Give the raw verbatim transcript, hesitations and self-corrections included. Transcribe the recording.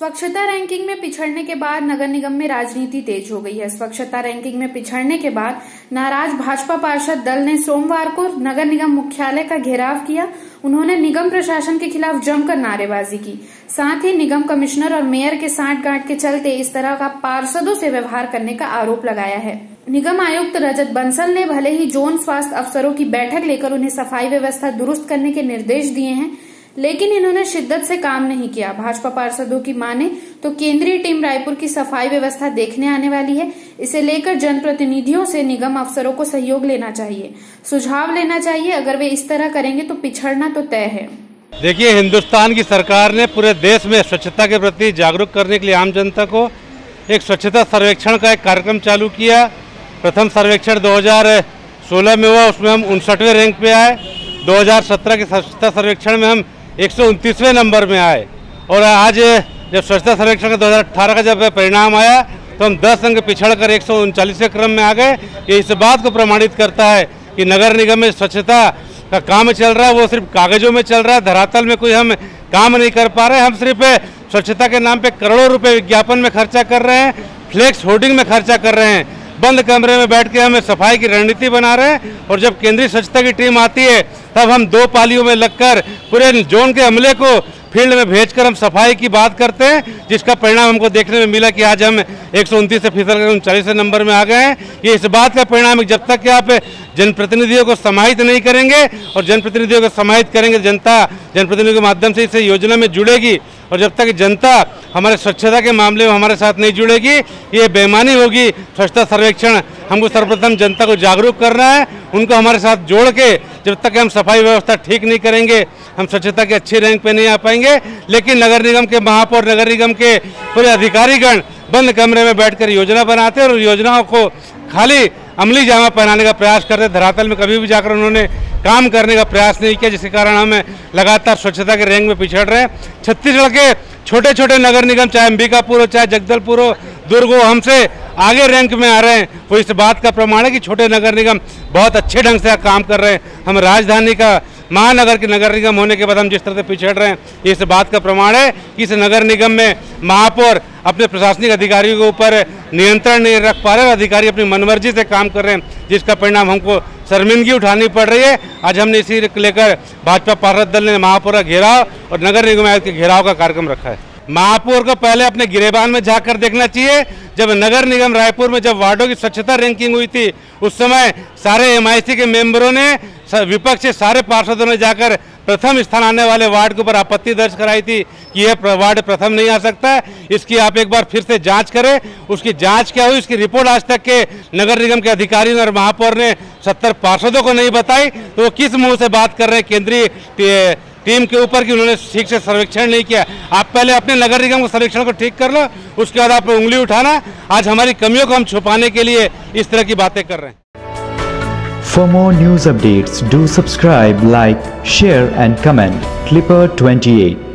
स्वच्छता रैंकिंग में पिछड़ने के बाद नगर निगम में राजनीति तेज हो गई है। स्वच्छता रैंकिंग में पिछड़ने के बाद नाराज भाजपा पार्षद दल ने सोमवार को नगर निगम मुख्यालय का घेराव किया। उन्होंने निगम प्रशासन के खिलाफ जमकर नारेबाजी की। साथ ही निगम कमिश्नर और मेयर के सांठ-गांठ के चलते इस तरह का पार्षदों से व्यवहार करने का आरोप लगाया है। निगम आयुक्त रजत बंसल ने भले ही जोन स्वास्थ्य अफसरों की बैठक लेकर उन्हें सफाई व्यवस्था दुरुस्त करने के निर्देश दिए हैं, लेकिन इन्होंने शिद्दत से काम नहीं किया। भाजपा पार्षदों की माने तो केंद्रीय टीम रायपुर की सफाई व्यवस्था देखने आने वाली है। इसे लेकर जनप्रतिनिधियों से निगम अफसरों को सहयोग लेना चाहिए, सुझाव लेना चाहिए। अगर वे इस तरह करेंगे तो पिछड़ना तो तय है। देखिए, हिंदुस्तान की सरकार ने पूरे देश में स्वच्छता के प्रति जागरूक करने के लिए आम जनता को एक स्वच्छता सर्वेक्षण का एक कार्यक्रम चालू किया। प्रथम सर्वेक्षण दो हज़ार सोलह में हुआ, उसमें हम उनसठवें रैंक पे आए। दो हज़ार सत्रह के स्वच्छता सर्वेक्षण में हम एक सौ उनतीसवें नंबर में आए और आज जब स्वच्छता सर्वेक्षण का दो हज़ार अठारह का जब परिणाम आया तो हम दस अंक पिछड़ कर एक सौ उनचालीसवें क्रम में आ गए। ये इस बात को प्रमाणित करता है कि नगर निगम में स्वच्छता का काम चल रहा है, वो सिर्फ कागजों में चल रहा है, धरातल में कोई हम काम नहीं कर पा रहे। हम सिर्फ स्वच्छता के नाम पे करोड़ों रुपए विज्ञापन में खर्चा कर रहे हैं, फ्लेक्स होर्डिंग में खर्चा कर रहे हैं, बंद कमरे में बैठ के हमें सफाई की रणनीति बना रहे हैं। और जब केंद्रीय स्वच्छता की टीम आती है तब हम दो पालियों में लगकर पूरे जोन के अमले को फील्ड में भेजकर हम सफाई की बात करते हैं, जिसका परिणाम हमको देखने में मिला कि आज हम एक सौ उनतीस से फिसल कर उनचालीसवें नंबर में आ गए हैं। ये इस बात का परिणाम है, जब तक कि आप जनप्रतिनिधियों को समाहित नहीं करेंगे और जनप्रतिनिधियों को समाहित करेंगे, जनता जनप्रतिनिधियों के माध्यम से इस योजना में जुड़ेगी। और जब तक जनता हमारे स्वच्छता के मामले में हमारे साथ नहीं जुड़ेगी, ये बेईमानी होगी। स्वच्छता सर्वेक्षण हमको सर्वप्रथम जनता को जागरूक करना है, उनको हमारे साथ जोड़ के जब तक हम सफाई व्यवस्था ठीक नहीं करेंगे, हम स्वच्छता के अच्छी रैंक पे नहीं आ पाएंगे। लेकिन नगर निगम के महापौर, नगर निगम के पूरे अधिकारीगण बंद कमरे में बैठकर योजना बनाते हैं और योजनाओं को खाली अमली जामा पहनाने का प्रयास करते, धरातल में कभी भी जाकर उन्होंने काम करने का प्रयास नहीं किया, जिसके कारण हम लगातार स्वच्छता के रैंक में पिछड़ रहे हैं। छत्तीसगढ़ के छोटे छोटे नगर निगम, चाहे अंबिकापुर हो, चाहे जगदलपुर हो, दुर्ग हो, हमसे आगे रैंक में आ रहे हैं। वो इस बात का प्रमाण है कि छोटे नगर निगम बहुत अच्छे ढंग से काम कर रहे हैं। हम राजधानी का महानगर के नगर निगम होने के बाद हम जिस तरह से पिछड़ रहे हैं, इस बात का प्रमाण है कि इस नगर निगम में महापौर अपने प्रशासनिक अधिकारियों के ऊपर नियंत्रण नहीं रख पा रहे और अधिकारी अपनी मनमर्जी से काम कर रहे हैं, जिसका परिणाम हमको शर्मिंदगी उठानी पड़ रही है। आज हमने इसी लेकर भाजपा पार्षद दल ने महापौर का घेराव और नगर निगम आयुक्त के घेराव का कार्यक्रम रखा है। महापौर को पहले अपने गिरेबान में झाँक कर देखना चाहिए। जब नगर निगम रायपुर में जब वार्डों की स्वच्छता रैंकिंग हुई थी, उस समय सारे एम आई सी के मेंबरों ने, विपक्ष से सारे पार्षदों ने जाकर प्रथम स्थान आने वाले वार्ड के ऊपर आपत्ति दर्ज कराई थी कि यह वार्ड प्रथम नहीं आ सकता है। इसकी आप एक बार फिर से जांच करें। उसकी जांच क्या हुई, उसकी रिपोर्ट आज तक के नगर निगम के अधिकारियों और महापौर ने सत्तर पार्षदों को नहीं बताई, तो वो किस मुंह से बात कर रहे हैं केंद्रीय टीम के ऊपर कि उन्होंने ठीक से सर्वेक्षण नहीं किया। आप पहले अपने नगर निगम के सर्वेक्षण को ठीक कर लो, उसके बाद आप उंगली उठाना। आज हमारी कमियों को हम छुपाने के लिए इस तरह की बातें कर रहे हैं। For more news updates, do subscribe, like, share and comment. Clipper twenty-eight